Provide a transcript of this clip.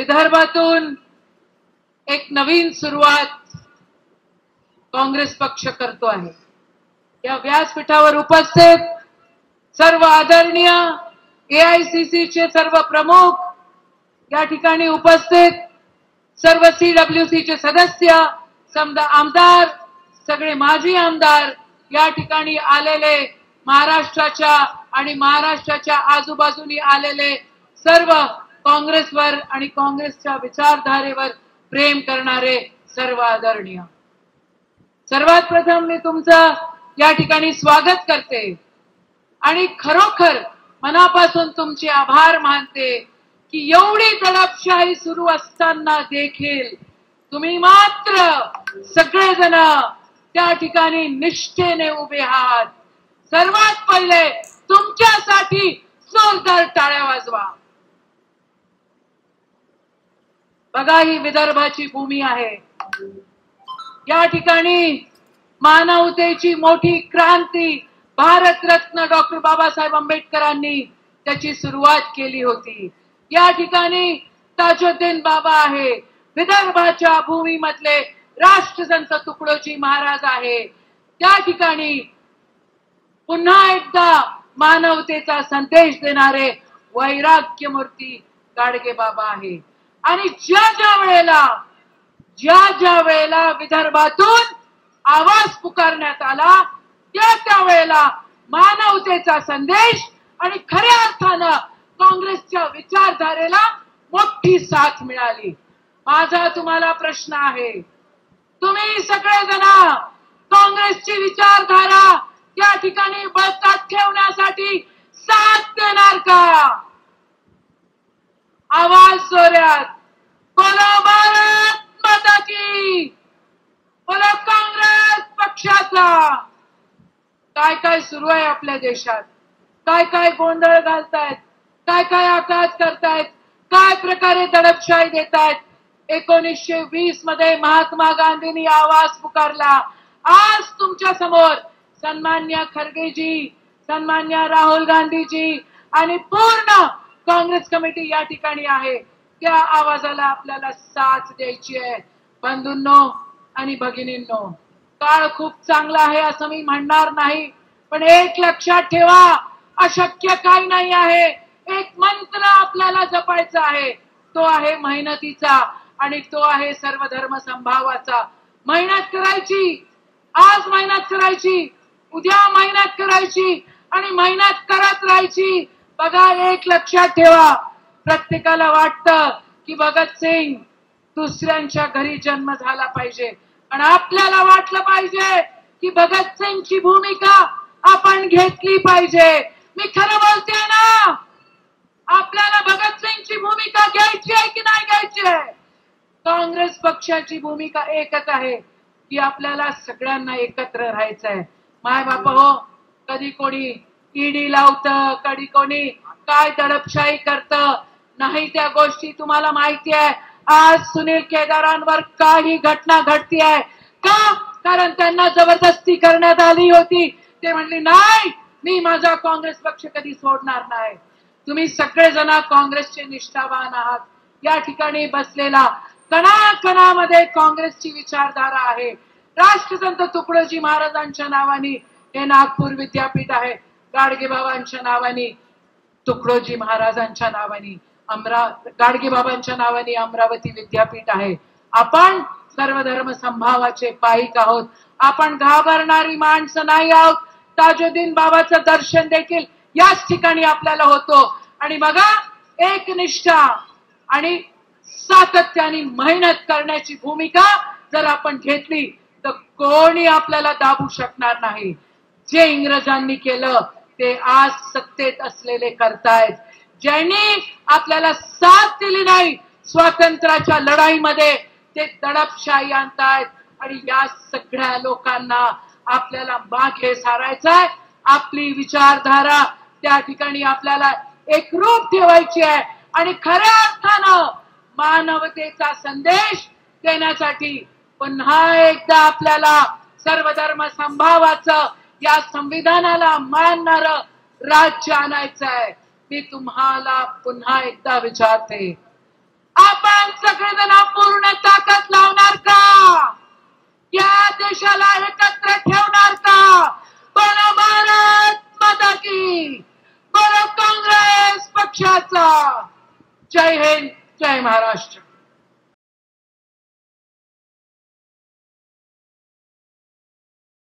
विदर्भातून एक नवीन सुरुवात काँग्रेस पक्ष करतो आहे। या व्यासपीठावर उपस्थित सर्व आदरणीय AICC चे सर्व प्रमुख, या ठिकाणी उपस्थित सर्व CWC चे सदस्य, समजा आमदार, सगळे माजी आमदार, या ठिकाणी आलेले महाराष्ट्राच्या आणि महाराष्ट्राच्या आजूबाजूनी आलेले सर्व काँग्रेसवर आणि काँग्रेसच्या विचारधारेवर प्रेम करणारे सर्व आदरणीय, सर्वात प्रथम मी तुमचं या ठिकाणी स्वागत करते आणि खरोखर मनापासून तुमचे आभार मानते की एवढी दडपशाही सुरू असताना देखील तुम्ही मात्र सगळेजण त्या ठिकाणी निष्ठेने उभे आहात। सर्वात पहिले तुमच्यासाठी जोरदार टाळ्या वाजवा। बघा, ही विदर्भाची भूमी आहे। या ठिकाणी मानवतेची मोठी क्रांती भारतरत्न डॉक्टर बाबासाहेब आंबेडकरांनी त्याची सुरुवात केली होती। या ठिकाणी ताजुद्दीन बाबा आहे, विदर्भाच्या भूमीमधले राष्ट्रसंत तुकडोजी महाराज आहे। त्या ठिकाणी पुन्हा एकदा मानवतेचा संदेश देणारे वैराग्यमूर्ती गाडगे बाबा आहे। आणि ज्या वेळेला विदर्भातून आवाज पुकारण्यात आला, त्या वेळेला मानवतेचा संदेश आणि खऱ्या अर्थानं काँग्रेसच्या विचारधारेला मोठी साथ मिळाली। माझा तुम्हाला प्रश्न आहे, तुम्ही सगळेजण काँग्रेसची विचारधारा त्या ठिकाणी बळकट ठेवण्यासाठी साथ देणार का? आवाज जोरात, बोलो भारत माता की, बोलो काँग्रेस पक्षाचा। काय काय सुरू आहे आपल्या देशात, काय काय गोंधळ घालतायत, काय काय आघात करतायत, काय प्रकारे दडपशाही देतायत। 1920 मध्ये महात्मा गांधींनी आवाज पुकारला। आज तुमच्या समोर सन्मान्य खरगेजी, सन्मान्य राहुल गांधीजी आणि पूर्ण काँग्रेस कमिटी या ठिकाणी आहे। त्या आवाजाला आपल्याला साथ द्यायची आहे। बंधूंनो आणि भगिनींनो, काळ खूप चांगला आहे असं मी म्हणणार नाही, पण एक लक्षात ठेवा, अशक्य काही नाही आहे। एक मंत्र आपल्याला जपायचा आहे, तो आहे मेहनतीचा आणि तो आहे सर्वधर्म समभावाचा। मेहनत करायची, आज मेहनत करायची, उद्या मेहनत करायची आणि मेहनत करत राहायची। बघा, एक लक्षात ठेवा, प्रत्येकाला वाटतं की भगतसिंग दुसऱ्यांच्या घरी जन्म झाला पाहिजे, आणि आपल्याला वाटलं पाहिजे की भगतसिंगची भूमिका आपण घेतली पाहिजे। मी खरं बोलते ना, आपल्याला भगतसिंगची भूमिका घ्यायची आहे की नाही घ्यायची आहे? काँग्रेस पक्षाची भूमिका एकच आहे की आपल्याला सगळ्यांना एकत्र राहायचं आहे। माय बापा हो, कधी कोणी ईडी लावतं, कधी कोणी काय दडपशाही करतं, नाही त्या गोष्टी तुम्हाला माहिती आहे। आज सुनील केदारांवर काही घटना घडती आहे का? कारण त्यांना जबरदस्ती करण्यात आली होती। ते म्हणले नाही, मी माझा काँग्रेस पक्ष कधी सोडणार नाही। तुम्ही सगळेजण काँग्रेसचे निष्ठावान आहात। या ठिकाणी बसलेला कणाकणामध्ये काँग्रेसची विचारधारा आहे। राष्ट्रसंत तुकडोजी महाराजांच्या नावाने हे नागपूर विद्यापीठ आहे, गाडगे बाबांच्या नावाने तुकडोजी महाराजांच्या नावाने गाडगे बाबांच्या नावाने अमरावती विद्यापीठ आहे। आपण सर्वधर्म समभावाचे पाईक आहोत। आपण घाबरणारी माणसं नाही आहोत। ताजुद्दीन बाबाचं दर्शन देखील याच ठिकाणी आपल्याला होतो। आणि बघा, एकनिष्ठा आणि सातत्याने मेहनत करण्याची भूमिका जर आपण घेतली तर कोणी आपल्याला दाबू शकणार नाही। जे इंग्रजांनी केलं ते आज सत्तेत असलेले करतायत। ज्यांनी आपल्याला साथ दिली नाही स्वातंत्र्याच्या लढाईमध्ये, ते दडपशाही आणतायत। आणि या सगळ्या लोकांना आपल्याला मागे सारायचंय। आपली विचारधारा त्या ठिकाणी आपल्याला एकरूप ठेवायची आहे आणि खऱ्या अर्थानं मानवतेचा संदेश देण्यासाठी पुन्हा एकदा आपल्याला सर्वधर्म समभावाचं, या संविधानाला मानणारं राज्य आणायचं आहे। मी तुम्हाला पुन्हा एकदा विचारते, आपण सगळेजण पूर्ण ताकद लावणार का? या देशाला एकत्र ठेवणार का? बोलो भारत माता की, बोलो काँग्रेस पक्षाचा. जय हिंद, जय महाराष्ट्र.